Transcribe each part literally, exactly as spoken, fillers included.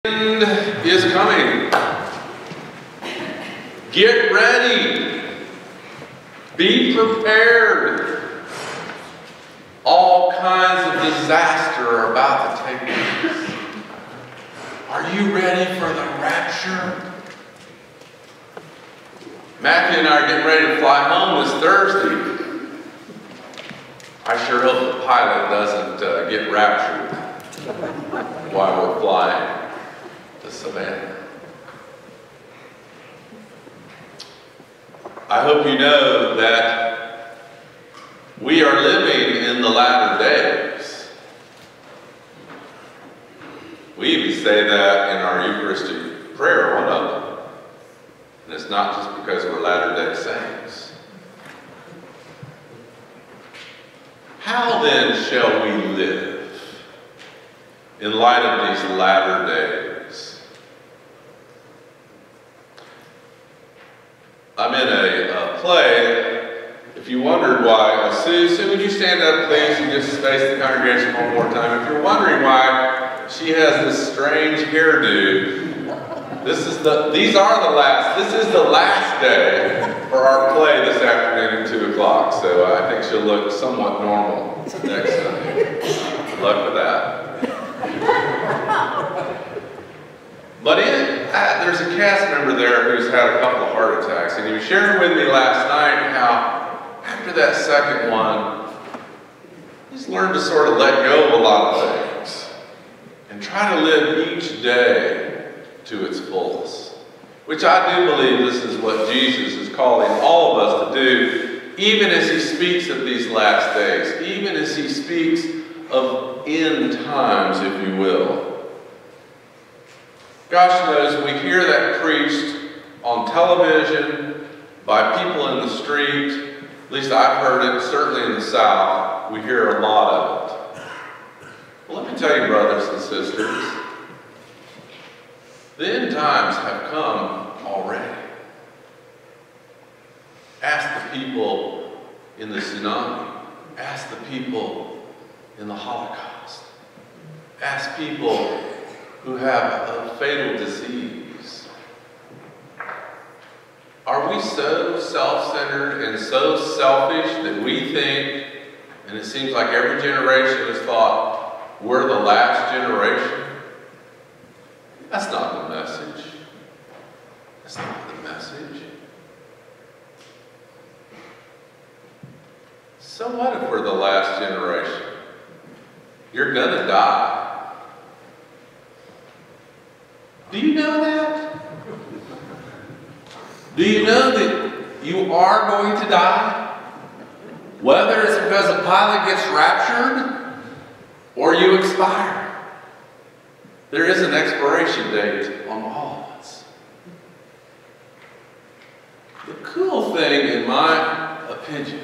Is coming. Get ready. Be prepared. All kinds of disaster are about to take place. Are you ready for the rapture? Matthew and I are getting ready to fly home this Thursday. I sure hope the pilot doesn't uh, get raptured while we're flying to Savannah. I hope you know that we are living in the latter days. We even say that in our Eucharistic prayer, one of them. And it's not just because we're Latter-day Saints. How then shall we live in light of these latter days? I'm in a, a play. If you wondered why, uh, Sue, Sue, would you stand up, please, and just face the congregation one more time? If you're wondering why she has this strange hairdo, this is the. These are the last. This is the last day for our play this afternoon at two o'clock. So uh, I think she'll look somewhat normal next Sunday. Good luck with that. But in, uh, there's a cast member there who's had a couple of heart attacks, and he was sharing with me last night how after that second one, he's learned to sort of let go of a lot of things and try to live each day to its fullest. Which I do believe this is what Jesus is calling all of us to do, even as he speaks of these last days, even as he speaks of end times, if you will. Gosh knows we hear that preached on television, by people in the street. At least I've heard it, certainly in the South, we hear a lot of it. Well, let me tell you, brothers and sisters, the end times have come already. Ask the people in the tsunami. Ask the people in the Holocaust. Ask people who have a fatal disease. Are we so self-centered and so selfish that we think, and it seems like every generation has thought, we're the last generation? That's not the message. That's not the message. So what if we're the last generation? You're gonna die. Do you know that? Do you know that you are going to die? Whether it's because a pilot gets raptured or you expire. There is an expiration date on all of us. The cool thing, in my opinion,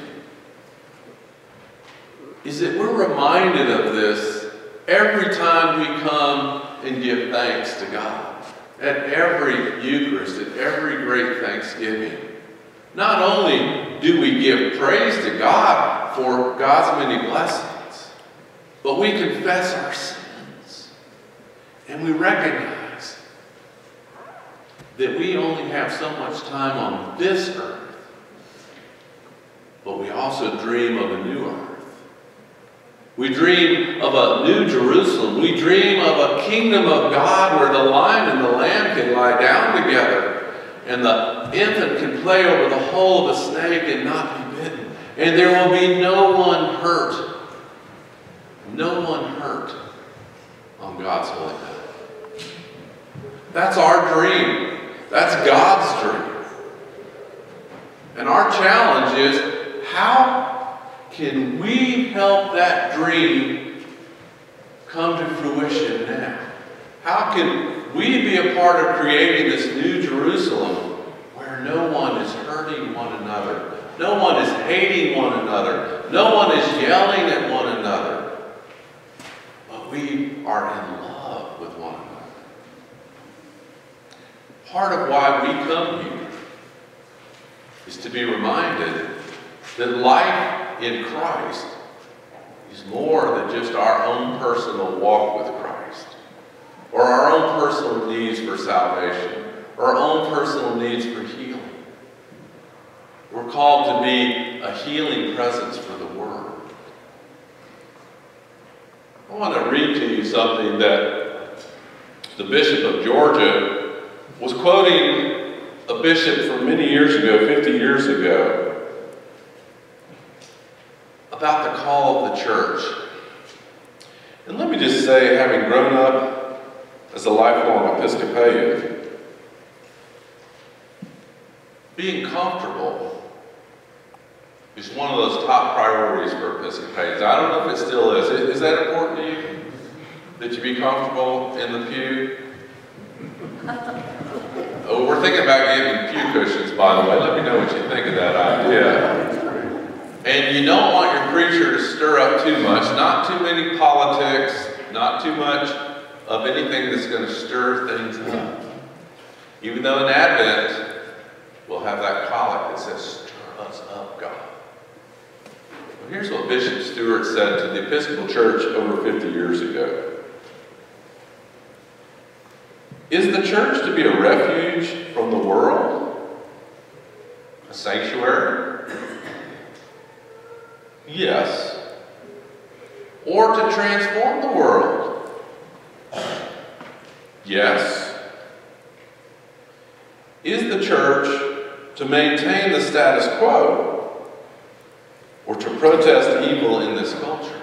is that we're reminded of this every time we come and give thanks to God. At every Eucharist, at every great Thanksgiving. Not only do we give praise to God for God's many blessings, but we confess our sins. And we recognize that we only have so much time on this earth, but we also dream of a new earth. We dream of a new Jerusalem. We dream of a kingdom of God where the lion and the lamb can lie down together and the infant can play over the hole of a snake and not be bitten. And there will be no one hurt. No one hurt on God's holy night. That's our dream. That's God's dream. And our challenge is, how can we help that dream come to fruition now? How can we be a part of creating this new Jerusalem where no one is hurting one another, no one is hating one another, no one is yelling at one another, but we are in love with one another? Part of why we come here is to be reminded that life in Christ is more than just our own personal walk with Christ. or our own personal needs for salvation, or our own personal needs for healing. We're called to be a healing presence for the world. I want to read to you something that the Bishop of Georgia was quoting a bishop from many years ago, fifty years ago, about the call of the church. And let me just say, having grown up as a lifelong Episcopalian, being comfortable is one of those top priorities for Episcopalians. I don't know if it still is. Is that important to you? That you be comfortable in the pew? Oh, we're thinking about getting pew cushions, by the way. Let me know what you think of that idea. And you don't want your preacher to stir up too much. Not too many politics. Not too much of anything that's going to stir things up. Even though in Advent, we'll have that collect that says, "Stir us up, God." Well, here's what Bishop Stewart said to the Episcopal Church over fifty years ago. Is the church to be a refuge from the world? A sanctuary? Yes. Or to transform the world? Yes. Is the church to maintain the status quo or to protest evil in this culture?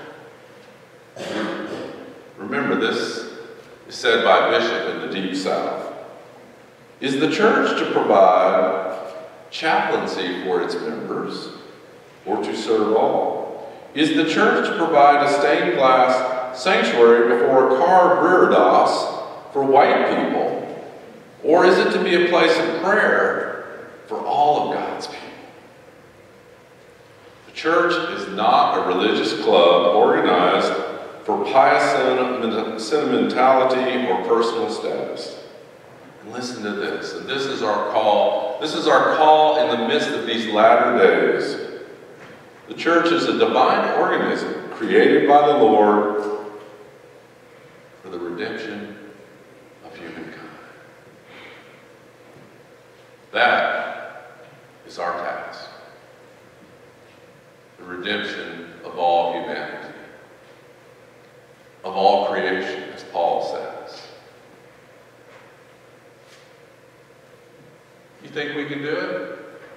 Remember, this is said by a bishop in the Deep South. Is the church to provide chaplaincy for its members or to serve all? Is the church to provide a stained glass sanctuary before a carved reredos for white people? Or is it to be a place of prayer for all of God's people? The church is not a religious club organized for pious sentimentality or personal status. And listen to this, and this is our call. This is our call in the midst of these latter days. The church is a divine organism created by the Lord for the redemption of humankind. That is our task. The redemption of all humanity. Of all creation, as Paul says. You think we can do it?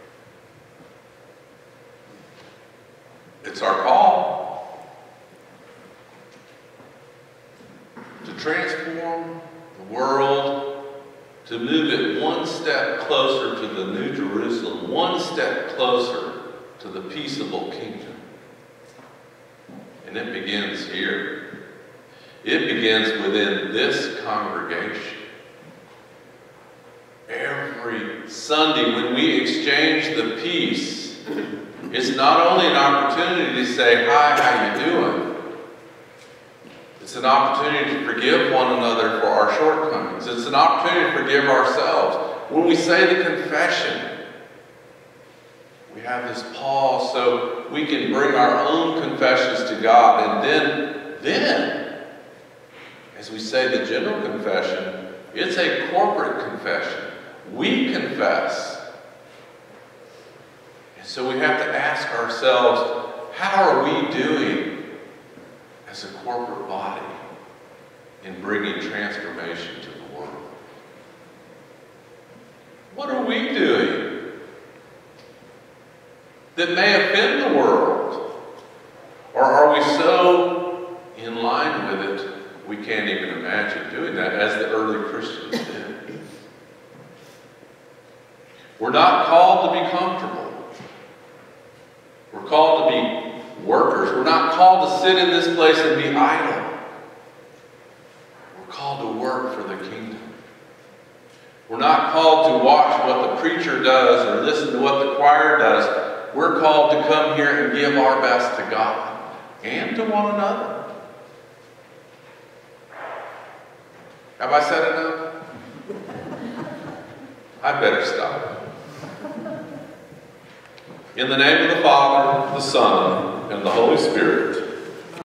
It's our call to transform the world, to move it one step closer to the New Jerusalem, one step closer to the peaceable kingdom. And it begins here. It begins within this congregation. Every Sunday when we exchange the peace, it's not only an opportunity to say, "Hi, how you doing?" It's an opportunity to forgive one another for our shortcomings. It's an opportunity to forgive ourselves. When we say the confession, we have this pause so we can bring our own confessions to God. And then, then, as we say the general confession, it's a corporate confession. We confess. And so we have to ask ourselves, how are we doing as a corporate body in bringing transformation to the world? What are we doing that may offend the world? Or are we so in line with it we can't even imagine doing that, as the early Christians did? We're not called to be comfortable. We're called to be workers. We're not called to sit in this place and be idle. We're called to work for the kingdom. We're not called to watch what the preacher does or listen to what the choir does. We're called to come here and give our best to God and to one another. Have I said enough? I better stop. In the name of the Father, the Son, and the Holy Spirit.